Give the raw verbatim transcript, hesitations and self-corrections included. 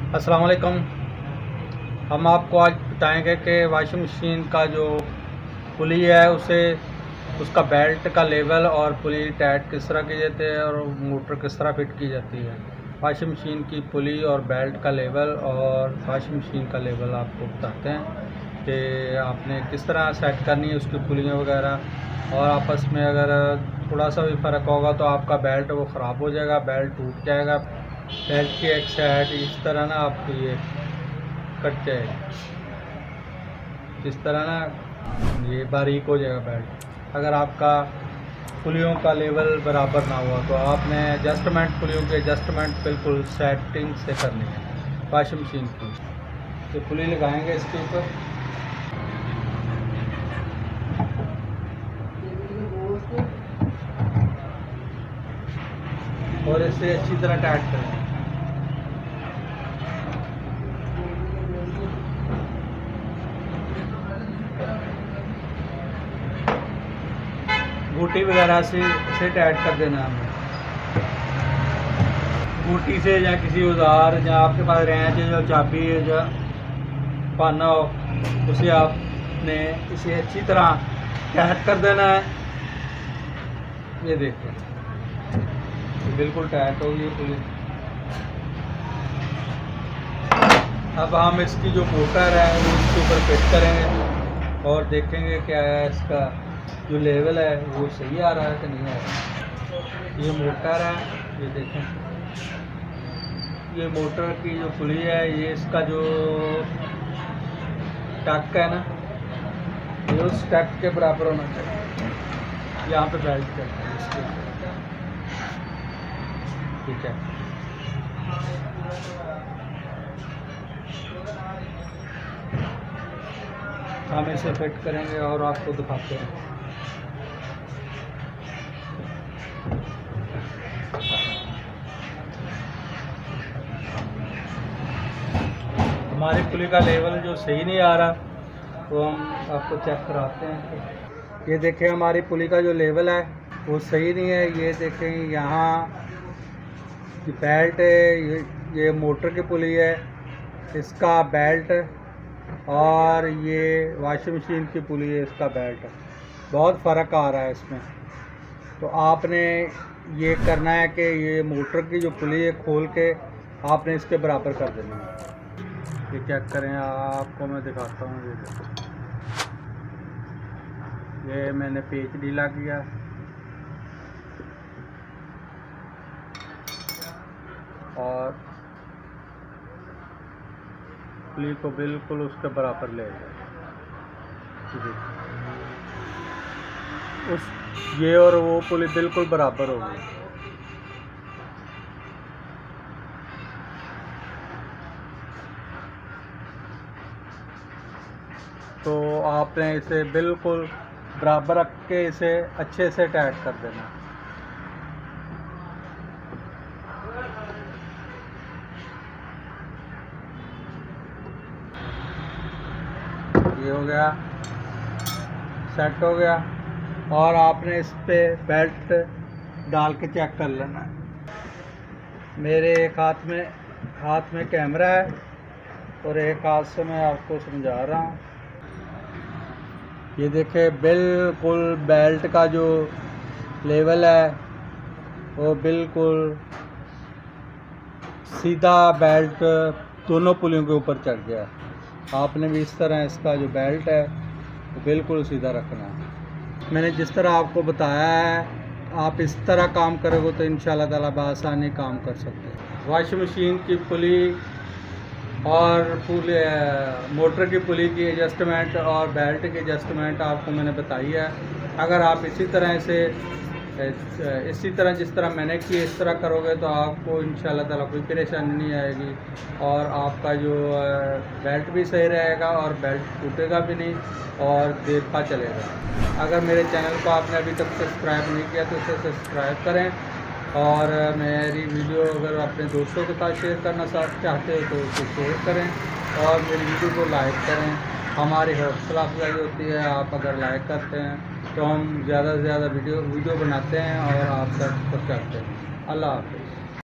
अस्सलाम वालेकुम। हम आपको आज बताएंगे कि वॉशिंग मशीन का जो पुली है उसे उसका बेल्ट का लेवल और पुली टाइट किस तरह की जाती है और मोटर किस तरह फिट की जाती है। वॉशिंग मशीन की पुली और बेल्ट का लेवल और वॉशिंग मशीन का लेवल आपको बताते हैं कि आपने किस तरह सेट करनी है उसकी पुलियाँ वगैरह। और आपस में अगर थोड़ा सा भी फ़र्क होगा तो आपका बेल्ट वो ख़राब हो जाएगा, बेल्ट टूट जाएगा। बेल्ट की एक साइड इस तरह ना आपकी ये कट जाएगी, इस तरह ना ये बारीक हो जाएगा बेल्ट। अगर आपका पुलियों का लेवल बराबर ना हुआ तो आपने एडजस्टमेंट पुलियों की एडजस्टमेंट बिल्कुल सेटिंग से करनी है। वॉशिंग मशीन की तो पुली लगाएंगे इसके ऊपर, और इसे अच्छी तरह टाइट करें। घूटी वगैरह से इसे टाइट कर देना है हमें। घूटी से या किसी औजार या आपके पास रेंच है, जो चाबी है, जो पाना हो, उसे आपने इसे अच्छी तरह टाइट कर देना है। ये देखिए बिल्कुल टाइट हो गई पुली। अब हम इसकी जो मोटर है वो इसके ऊपर फिट करेंगे और देखेंगे क्या है इसका जो लेवल है वो सही आ रहा है कि नहीं आ रहा। ये मोटर है, ये देखें, ये मोटर की जो पुली है, ये इसका जो टक है ना, ये उस टक के बराबर होना चाहिए। यहाँ पे बेल्ट करना है इसके, ठीक है। हम इसे फिट करेंगे और आपको दिखाते हैं। हमारी पुली का लेवल जो सही नहीं आ रहा तो हम आपको चेक कराते हैं। ये देखें हमारी पुली का जो लेवल है वो सही नहीं है। ये देखें यहाँ बेल्ट है, ये ये मोटर की पुली है, इसका बेल्ट, और ये वॉशिंग मशीन की पुली है, इसका बेल्ट। बहुत फ़र्क आ रहा है इसमें। तो आपने ये करना है कि ये मोटर की जो पुली है खोल के आपने इसके बराबर कर देनी है। ये चेक करें, आपको मैं दिखाता हूँ। ये देखो, ये मैंने पेच ढीला किया और पुली को बिल्कुल उसके बराबर ले गया। उस ये और वो पुली बिल्कुल बराबर हो गई। तो आपने इसे बिल्कुल बराबर रख के इसे अच्छे से टाइट कर देना। ये हो गया, सेट हो गया। और आपने इस पे बेल्ट डाल के चेक कर लेना है। मेरे एक हाथ में हाथ में कैमरा है और एक हाथ से मैं आपको समझा रहा हूँ। ये देखें बिल्कुल बेल्ट का जो लेवल है वो बिल्कुल सीधा बेल्ट दोनों पुलियों के ऊपर चढ़ गया। आपने भी इस तरह इसका जो बेल्ट है वो बिल्कुल सीधा रखना है। मैंने जिस तरह आपको बताया है आप इस तरह काम करोगे तो इंशाल्लाह ताला बआसानी काम कर सकते हैं। वॉशिंग मशीन की पुली और पुली मोटर की पुली की एडजस्टमेंट और बेल्ट की एडजस्टमेंट आपको मैंने बताई है। अगर आप इसी तरह से इसी तरह जिस तरह मैंने की इस तरह करोगे तो आपको इंशाल्लाह ताला कोई परेशानी नहीं आएगी और आपका जो बेल्ट भी सही रहेगा और बेल्ट टूटेगा भी नहीं और देखता चलेगा। अगर मेरे चैनल को आपने अभी तक सब्सक्राइब नहीं किया तो इसे सब्सक्राइब करें और मेरी वीडियो अगर अपने दोस्तों के साथ शेयर करना चाहते हो तो उसे शेयर करें और मेरी वीडियो को लाइक करें। हमारी हौसला अफजाई होती है, आप अगर लाइक करते हैं तो हम ज़्यादा से ज़्यादा वीडियो वीडियो बनाते हैं और आप तक पहुँचाते हैं। अल्लाह हाफ़िज़।